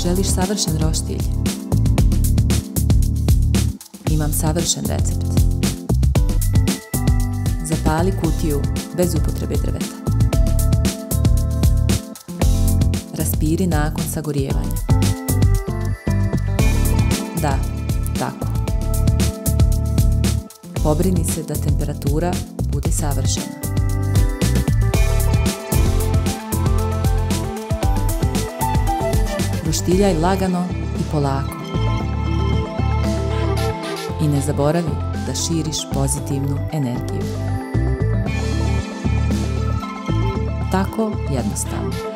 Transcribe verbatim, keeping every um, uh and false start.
Želiš savršen roštilj? Imam savršen recept. Zapali kutiju bez upotrebe drveta. Raspiri nakon sagorijevanja. Da, tako. Pobrini se da temperatura bude savršena. Roštiljaj lagano i polako. I ne zaboravi da širiš pozitivnu energiju. Tako jednostavno.